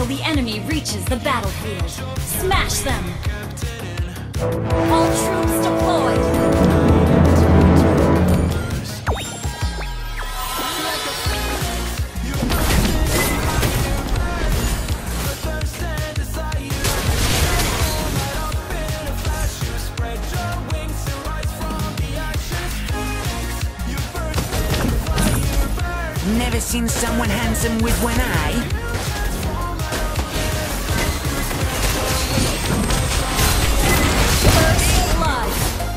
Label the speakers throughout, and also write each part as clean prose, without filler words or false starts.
Speaker 1: until the enemy reaches the battlefield. Smash them! All troops deployed!
Speaker 2: Never seen someone handsome with one eye.
Speaker 1: First blood.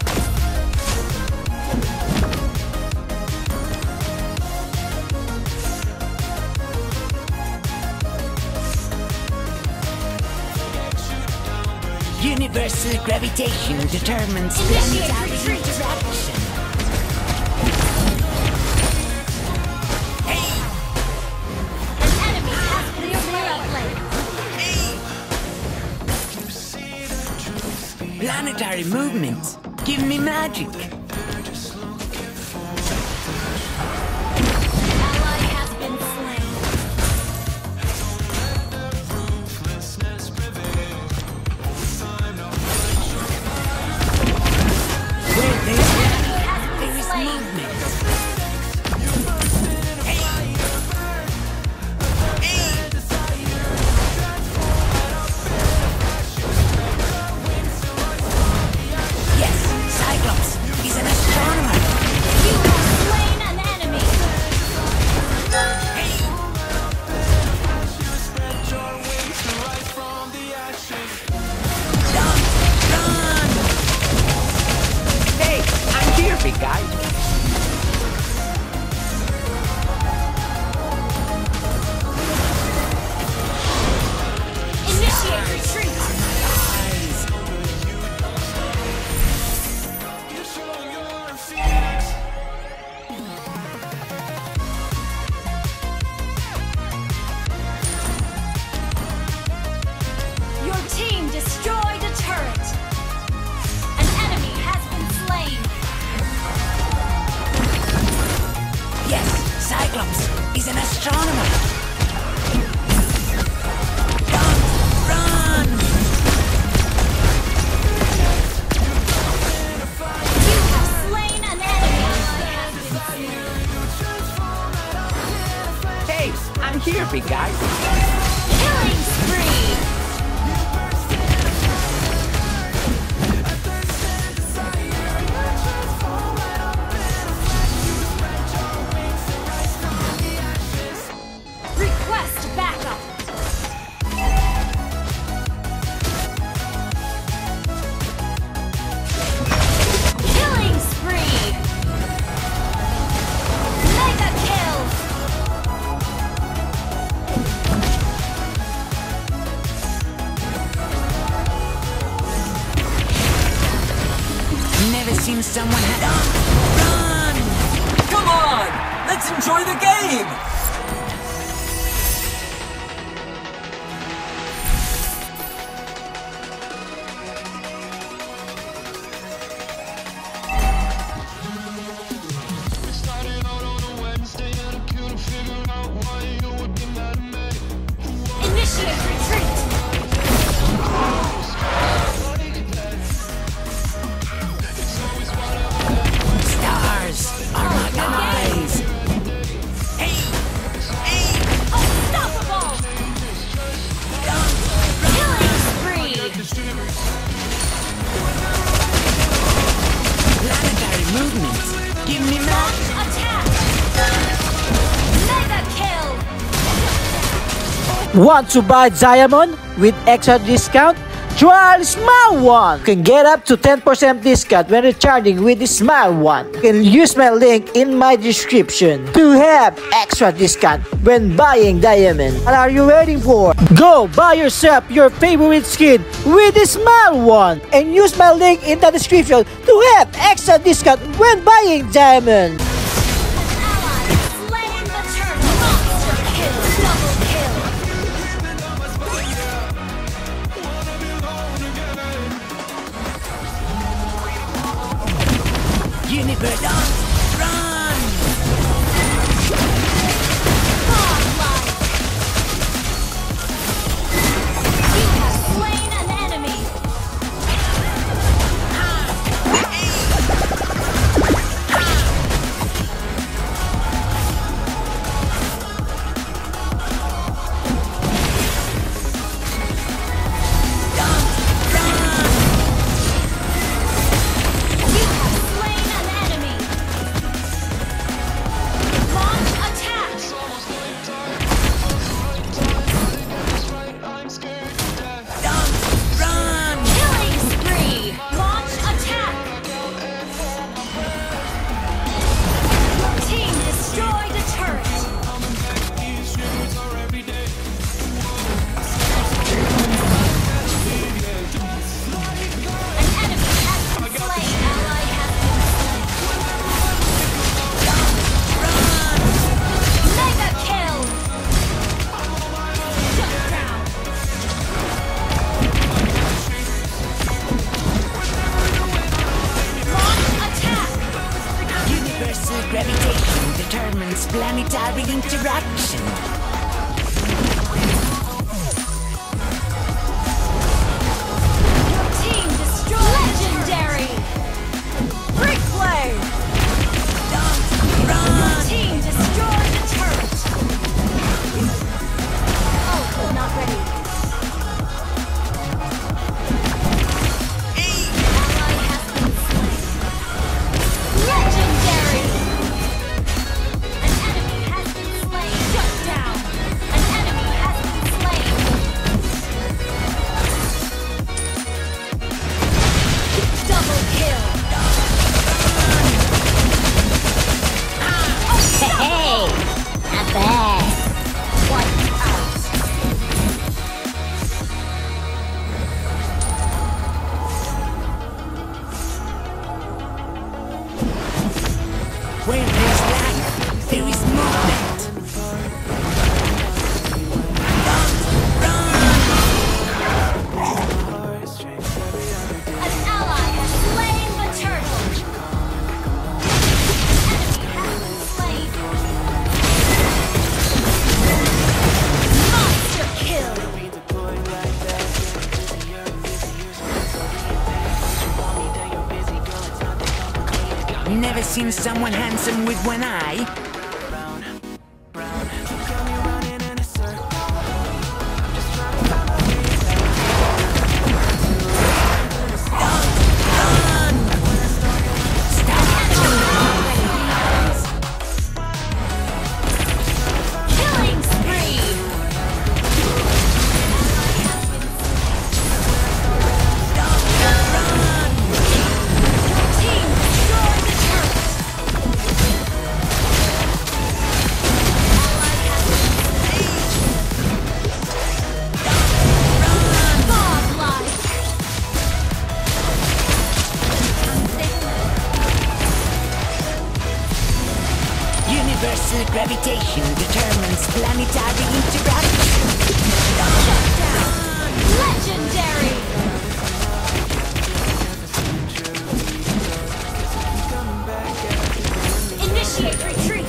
Speaker 2: Universal gravitation determines
Speaker 1: Initiate
Speaker 2: planetary
Speaker 1: retreat.
Speaker 2: interaction. Planetary movements give me magic.
Speaker 1: Ally has been slain.
Speaker 2: Where there is
Speaker 1: Slain.
Speaker 2: movement. Yes, Cyclops is an astronomer.
Speaker 1: You have slain an enemy.
Speaker 2: Run! Hey, I'm here, big guy.
Speaker 1: Initiate retreat. Your team destroyed a turret. An enemy has been slain.
Speaker 2: Yes, Cyclops is an astronomer. Run!
Speaker 1: You have slain an enemy.
Speaker 2: Hey, I'm here, big guy.
Speaker 1: Killing spree. Request backup. Killing spree. Mega kill.
Speaker 2: Never seen someone had Run!
Speaker 3: Come on! Let's enjoy the game!
Speaker 1: Initiate retreat.
Speaker 2: Stars are my eyes. Hey! Hey!
Speaker 1: Unstoppable. Killing spree.
Speaker 2: Planetary movements give me magic.
Speaker 1: Attack. Mega kill.
Speaker 4: Want to buy diamond with extra discount? Try Smile One! You can get up to 10% discount when recharging with the Smile One. You can use my link in my description to have extra discount when buying diamond. What are you waiting for? Go buy yourself your favorite skin with the Smile One and use my link in the description to have extra discount when buying diamond.
Speaker 1: Ally slain the turret. Monster kill. Double kill.
Speaker 2: Universe, run!
Speaker 1: Godlike.
Speaker 2: determines planetary interaction.
Speaker 1: Your team destroyed legendary. Freak play. Your team destroyed the turret. Oh, not ready. Ally has been slain. Legendary. An enemy has been slain. Shut down. An enemy has been slain. Double kill.
Speaker 5: Hey, not bad.
Speaker 1: Wiped out.
Speaker 2: Where there's life, there is movement.
Speaker 1: An ally has slain the turtle. An enemy has been slain. Monster kill.
Speaker 2: Never seen someone handsome with one eye.
Speaker 1: Killing spree. Your team destroyed the turret. Godlike.
Speaker 2: Universal gravitation determines planetary interaction.
Speaker 1: Shut down. Legendary. Initiate retreat.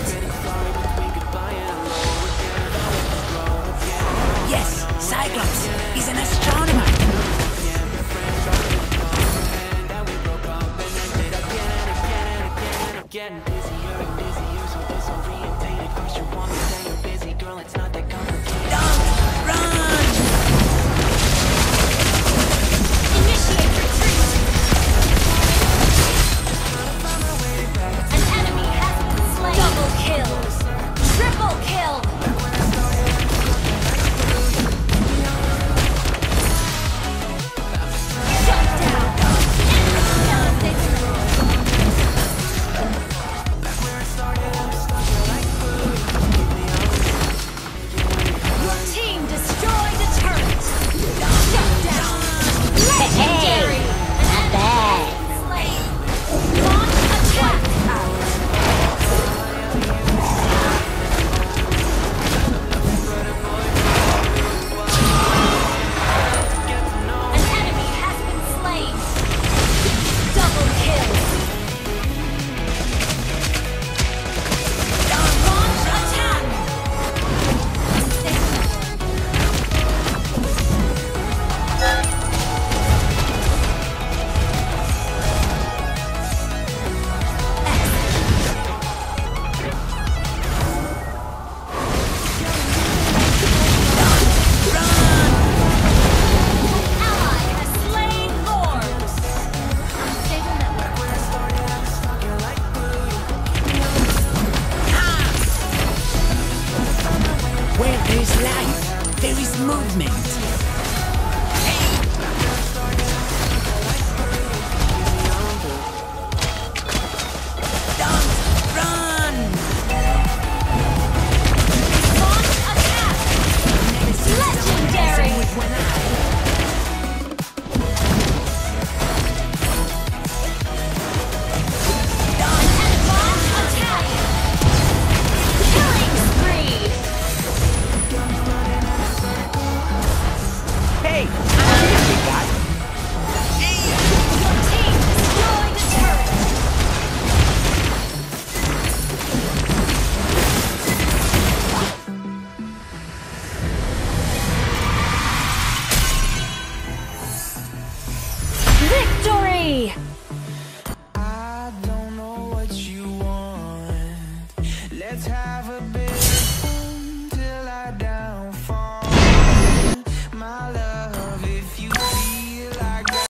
Speaker 2: Yes, Cyclops is an astronomer.
Speaker 6: Getting busier and busier, so disorientated. First you want me, then you're busy, girl. It's not that complicated.
Speaker 1: Initiate retreat. An enemy has been slain. Double kills. Triple kill. Shut down. Your team destroyed the turret. Shut down. Legendary.
Speaker 5: Not bad.
Speaker 1: Slain. Launch attack. An enemy has been slain. Double kill. Launch attack. Ally has slain Lord. Unstable network.
Speaker 2: Where there's life, there is movement.